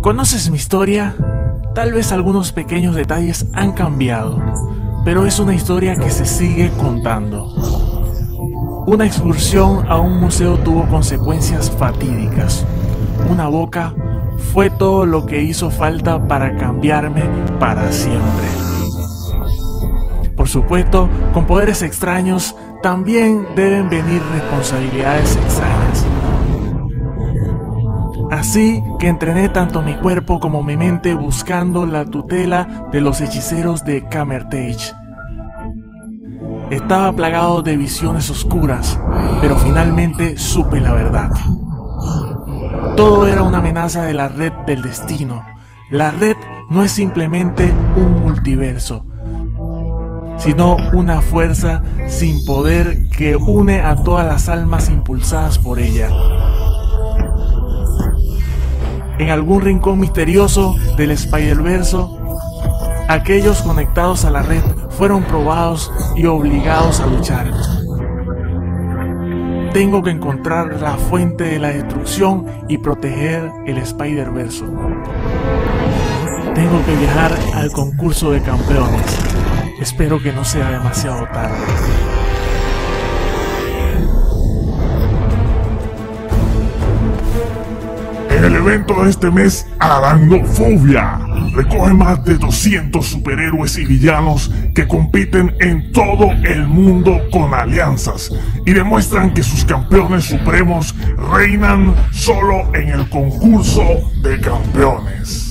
¿Conoces mi historia? Tal vez algunos pequeños detalles han cambiado, pero es una historia que se sigue contando. Una excursión a un museo tuvo consecuencias fatídicas. Una boca fue todo lo que hizo falta para cambiarme para siempre. Por supuesto, con poderes extraños también deben venir responsabilidades extrañas. Así que entrené tanto mi cuerpo como mi mente buscando la tutela de los hechiceros de Camertage. Estaba plagado de visiones oscuras, pero finalmente supe la verdad. Todo era una amenaza de la red del destino. La red no es simplemente un multiverso, sino una fuerza sin poder que une a todas las almas impulsadas por ella. En algún rincón misterioso del Spider-Verso, aquellos conectados a la red fueron probados y obligados a luchar. Tengo que encontrar la fuente de la destrucción y proteger el Spider-Verso. Tengo que viajar al concurso de campeones. Espero que no sea demasiado tarde. En el evento de este mes, Aracnofobia recoge más de 200 superhéroes y villanos que compiten en todo el mundo con alianzas y demuestran que sus campeones supremos reinan solo en el concurso de campeones.